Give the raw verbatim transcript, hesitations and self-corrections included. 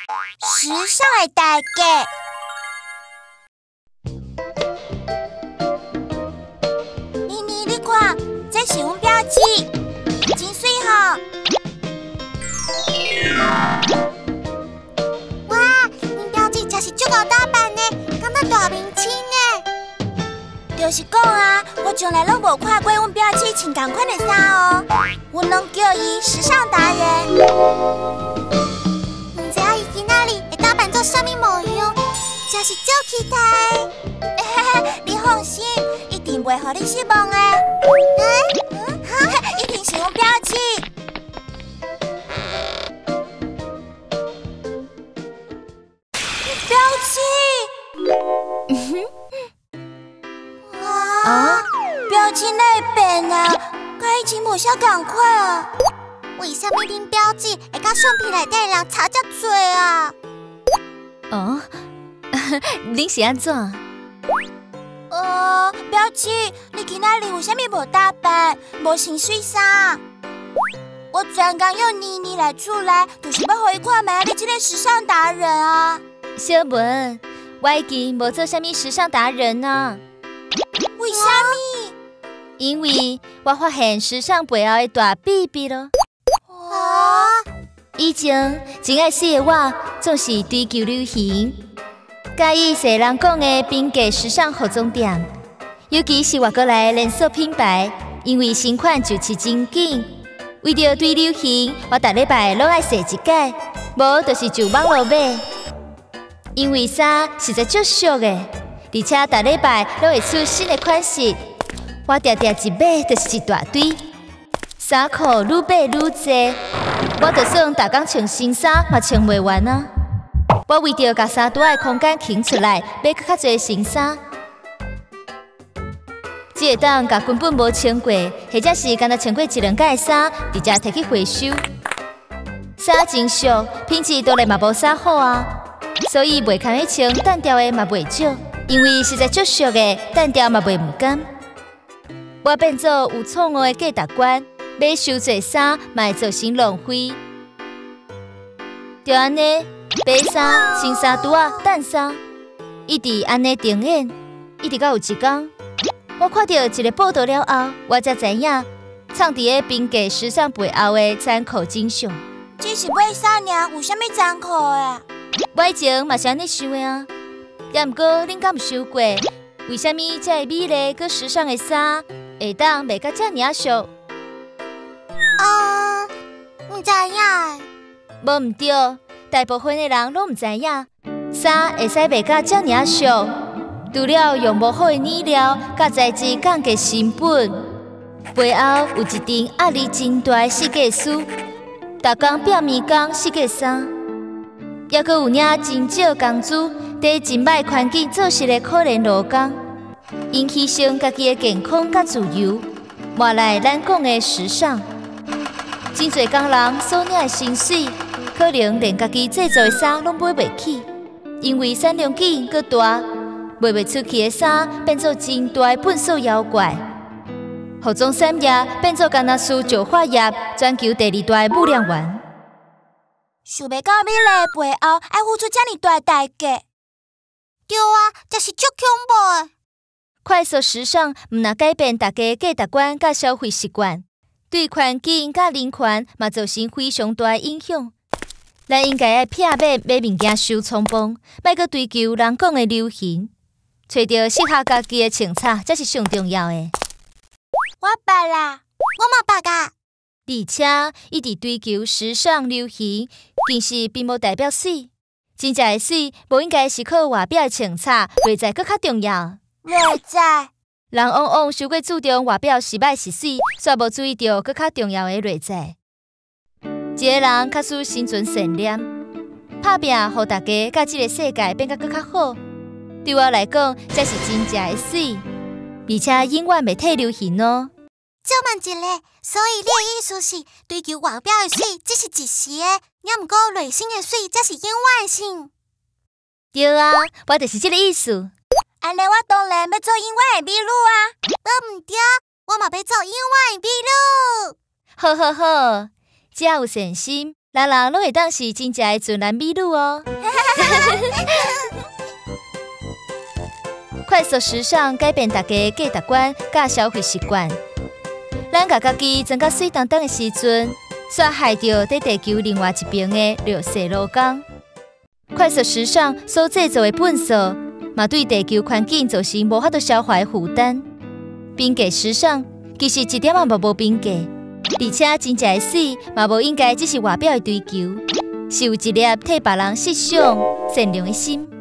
时尚的大家。妮妮，你看，这是阮表姐，真水吼！ 哇，恁表姐真是足够打扮呢，敢若大明星呢。 就是讲啊，我从来拢无看过阮表姐穿同款的衫哦，阮拢叫伊时尚达人。 唔知影伊今仔日会打扮做啥物模样，真是足期待。 你放心，一定袂互你失望的。 嗯嗯，哈，一定是阮表姐。表姐。嗯哼。啊！表姐哪会变啊？甲以前无啥共款啊！ 为什么恁表姐会甲相片内底的人差遮多啊？ 哦，恁是安怎？ 呃，表姐，你今仔日为什么无打扮，无穿水衫？我专工用妮妮来厝内，就是要互伊看卖你这个时尚达人啊！ 小文，我已经无做啥物时尚达人啊。 为什么？ 因为我发现时尚背后的大秘密咯。 哦， 以前真爱死的我，总是追求流行，介意世人讲的平价时尚服装店，尤其是外国来的连锁品牌，因为新款就市真紧。为着追流行，我逐礼拜拢爱洗一届，无就是就网络买。因为衫实在足俗的。而且逐礼拜拢会出新的款式，我常常一买就是一大堆，衫裤愈买愈多，我就算逐工穿新衫嘛穿袂完啊！我为着把衫袋的空间空出来，买更较侪新衫，只会当把根本无穿过，或者是敢若穿过一两届的衫，直接摕去回收。衫真俗，品质当然嘛无啥好啊，所以袂堪去穿，单调的嘛袂少。因为实在足俗的，单调嘛袂唔甘。我变做有创意的价值观，买收济衫嘛会造成浪费。就安尼，买衫、新衫拄啊、等衫，一直安尼重演，一直到有一天，我看到一个报道了后，我才知影，藏伫个平价时尚背后的残酷真相。 只是买衫尔，有啥物残酷的啊？ 我以前嘛是安尼想的啊。也毋过，恁敢有想过，为什么遮个美丽佮时尚的衫会当卖甲遮尔啊俗？ 嗯，唔知影。 无毋对，大部分的人拢毋知影，衫会使卖甲遮尔啊俗，除了用无好的染料甲材质降低成本，背后有一阵压力真大的设计师，逐工拼命工设计衫，也佮有领真少工资。在真歹环境做事的可怜劳工，因牺牲家己的健康甲自由，换来咱讲的时尚。真侪工人所领的薪水，可能连家己制作的衫拢买袂起，因为产量紧佮大，卖袂出去的衫变做真大的粪扫妖怪。服装产业变做干那输石化业全球第二大的污染源。 想袂到美丽的背后，爱付出遮尔大的代价。 对啊，这是足恐怖的。 快速时尚毋若改变大家价值观甲消费习惯，对环境甲人权嘛造成非常大的影响。咱应该爱避免买物件伤匆忙，莫阁追求人讲的流行，找到适合家己的穿插才是上重要的。 我捌啦， 我嘛捌啊。 而且一直追求时尚流行，其实并无代表水。真正的水，无应该是靠外表的穿插，内在更较重要。 内在， 人往往太过注重外表是歹是水，却无注意到更较重要的内在。一个人确使心存善念，打拼，互大家甲这个世界变甲更较好。对我来讲，才是真正的水，而且永远袂退流行哦。 就问一个，所以你的意思是追求外表的水只是一时的，也毋过内心的水才是永远性。 对啊，我就是这个意思。 安尼我当然要做永远的美女啊！ 都毋对，我嘛要做永远的美女。 好好好，只要有善心， 人人拢会当是真正的俊男美女哦。快速时尚改变大家价值观甲消费习惯，咱甲家己装甲水当当的时阵，煞害着在地球另外一边的绿色劳工。快速时尚所制造的粪扫，嘛对地球环境造成无法度消化的负担。平价时尚其实一点仔嘛无平价，而且真正的水嘛无应该只是外表的追求，是有一粒替别人设想善良的心。